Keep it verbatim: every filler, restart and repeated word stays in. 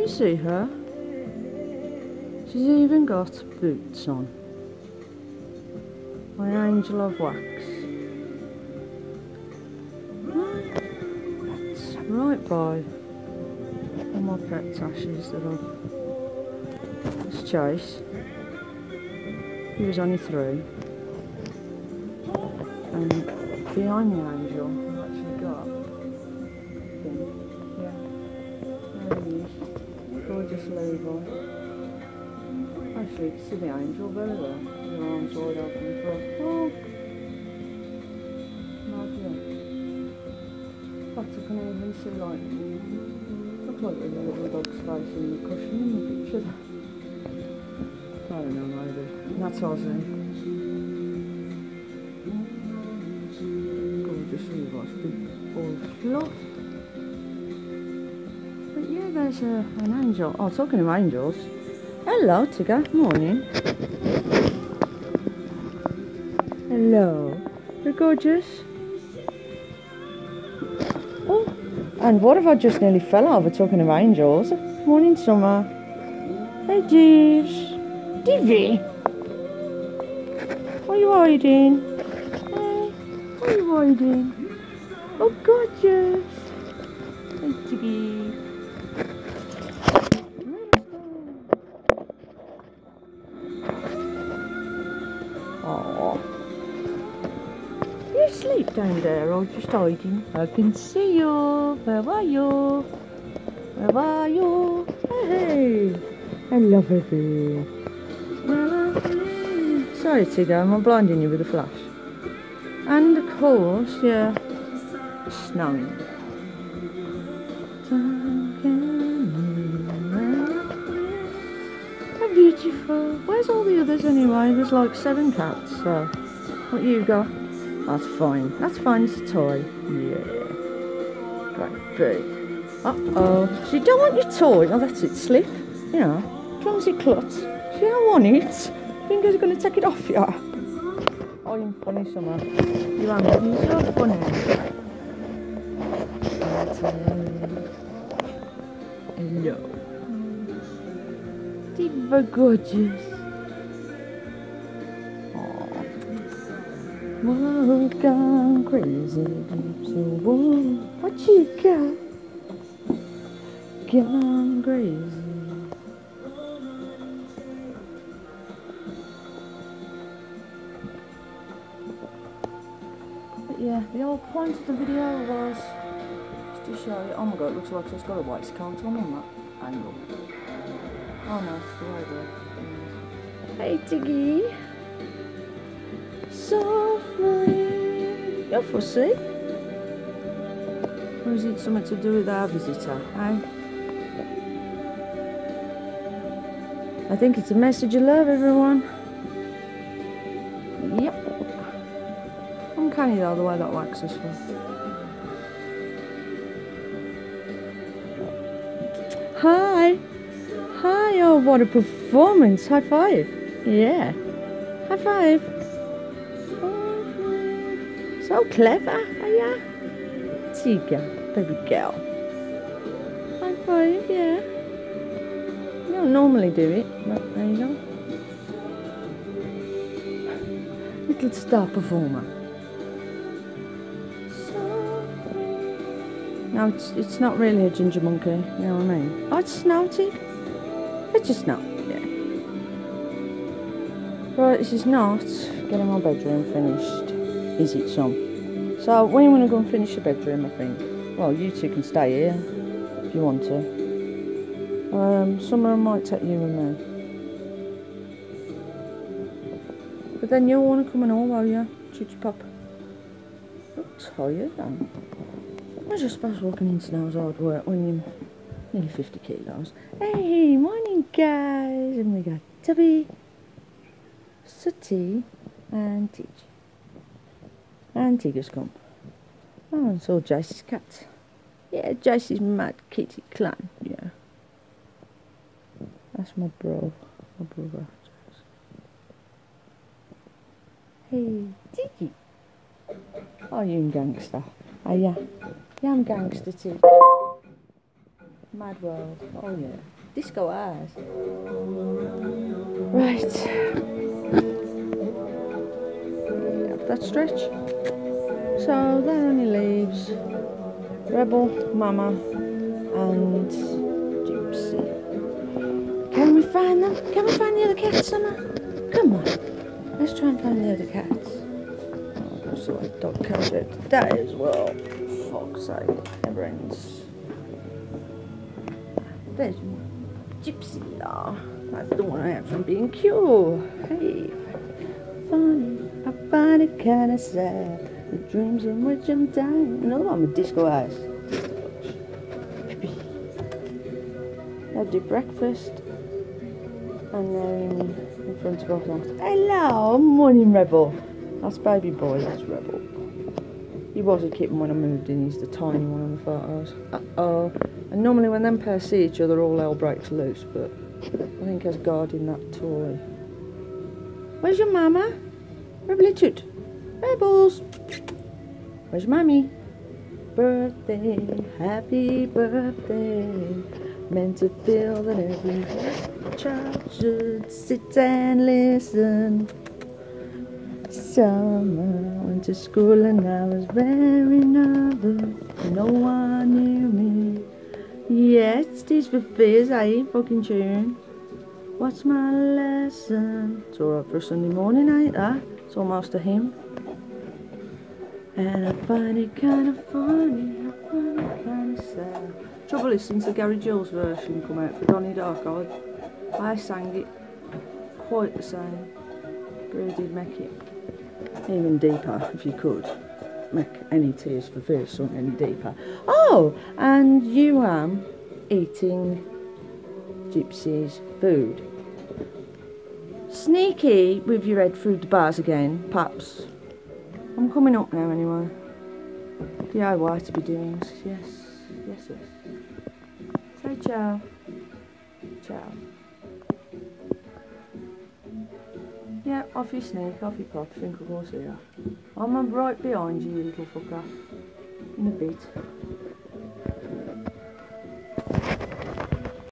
you see her? She's even got boots on. My angel of wax. That's right by all my pet ashes that I've just chased. He was only three. And behind the angel, I've actually got him. Yeah, there he is. Gorgeous Levi. Actually, you can see the angel very well. Your arms wide open for a hug. Lovely. In fact, I can even see like, looks like a little dog's face in the cushion in the picture. I don't know, maybe. And that's Ozzy. Gorgeous Levi's big ball of fluff. But yeah, there's a, an angel. Oh, talking of angels. Hello, Tigger. Morning. Hello. You're gorgeous. Oh, and what if I just nearly fell over talking of angels? Morning, Summer. Hey, Divs. Divvy. What are you hiding? Hey, what are you hiding? Oh, gorgeous. Hey, Tiggy. Aww. You asleep down there or just hiding? I can see you. Where are you? Where are you? Hey, hello, baby. Sorry, Tigger, I'm blinding you with a flash. And of course, yeah, snowing. How beautiful. Where's all the others anyway? There's like seven cats, so what you got? That's fine. That's fine, it's a toy. Yeah. Great big. Uh-oh. So you don't want your toy? Oh, that's it. Slip. You know, clumsy klutz. She don't want it. Fingers are going to take it off you. Oh, you're funny, Summer. You are making so funny. Hello. Diva gorgeous. Aww. Whoa, gone crazy. So, whoa, what you got? Gone crazy. Yeah, the whole point of the video was just to show you. Oh my god, it looks like it's got a waistcoat on on that angle. Oh no, it's the way there. Hey Tiggy! So free! You're fussy? Or is it something to do with our visitor, eh? I think it's a message of love, everyone. Yep. Uncanny though, the way that waxes for. Hi! Hi! Oh, what a performance! High five! Yeah! High five! So clever, are ya? Tigger, baby girl. High five, yeah. You don't normally do it, but there you go. Little star performer. No, it's, it's not really a ginger monkey, you know what I mean? Oh, it's snouted. It's just not, yeah. Right, this is not getting my bedroom finished, is it, son? So, when you want to go and finish the bedroom, I think, well, you two can stay here, if you want to. Um, Summer might take you with me. But then you'll want to come and all, will you? Chitch pop. Look tired, then. I just suppose walking into now's hard work when you're nearly fifty kilos. Hey, morning guys! And we got Tubby, Sooty, and Tiggy. And Tigger's come. Oh, and so Jace's cat. Yeah, Jace's mad kitty clan, yeah. That's my bro, my brother. Hey, Tiggy. Oh, you gangster. Oh, yeah. Yeah, I'm gangster too. Mad world. Oh, yeah. disco eyes. Right. Have that stretch. So there only leaves Rebel, Mama, and Gypsy. Can we find them? Can we find the other cats, Summer? Come on. Let's try and find the other cats. Oh, I saw a dog comes out today as well. Fuck's sake. Never ends. There's Gypsy. Oh, that's the one out from being cured. Hey. Funny. I find it kind of sad. The dreams in which I'm dying. Another one with disco eyes. They'll do breakfast. And they're in, in front of us. Hello, morning Rebel. That's baby boy, that's Rebel. He was a kitten when I moved in, he's the tiny one on the photos. Uh-oh. And normally when them pairs see each other, all hell breaks loose, but I think as guarding that toy. Where's your mama? Rebel Richard. Rebels. Where's Mummy? Birthday, happy birthday. Meant to feel that every child should sit and listen. Summer, went to school and I was very nervous. No one knew me. Yes, it's for fizz, I ain't fucking tune. What's my lesson? It's alright for a Sunday morning, ain't that? It's almost a hymn. And I find it kind of funny, I find it kind of sad. Trouble is, since the Gary Jules version come out for Donnie Darko, I sang it quite the same. Really did make it even deeper, if you could. Make any Tears for Fears song any deeper. Oh, and you am eating Gypsy's food. Sneaky with your head through the bars again, perhaps. I'm coming up now anyway. D I Y to be doing, yes, yes, yes. Say ciao. Ciao. Yeah, off you sneak, off you pop, think I'll go see you. I'm right behind you, you little fucker. In a bit.